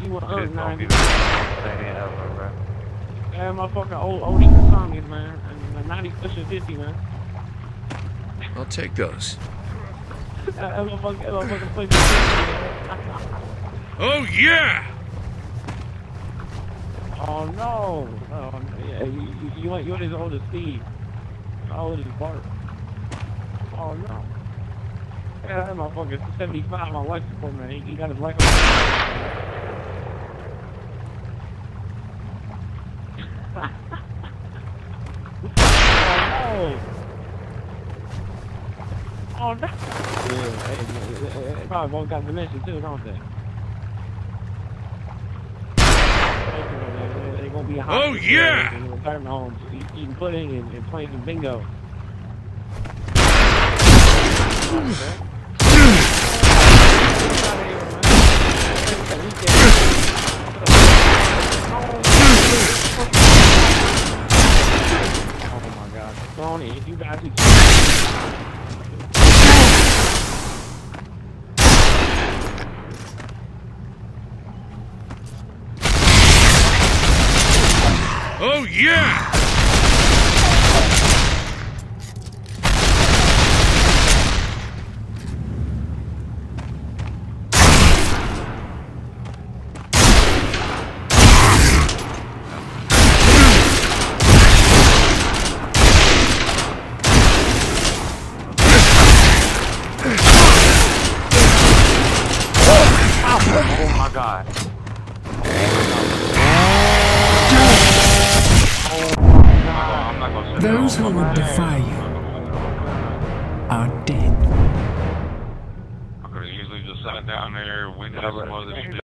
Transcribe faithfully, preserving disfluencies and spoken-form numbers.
you want to nine. Yeah, Yeah, my fucking old old Songs, man. And the ninety pushing fifty, man. I'll take those. That motherfucker, that motherfucker pushing fifty, man. Oh yeah! Oh no! Oh, yeah, you, you, you want you want his oldest Steve? How old is Bart? Oh no! Yeah, that motherfucker's seventy-five on life support, man. He, he got his life. Oh no! Oh no! Yeah, they, they probably both got dementia too, don't they? They're gonna be hot. Oh yeah! In the retirement homes, eating pudding and, and playing some bingo. Oh my God, Tony, you guys. Oh yeah! Oh my God. Those who would defy you are dead. I could have easily just sat down there, went to some other shit.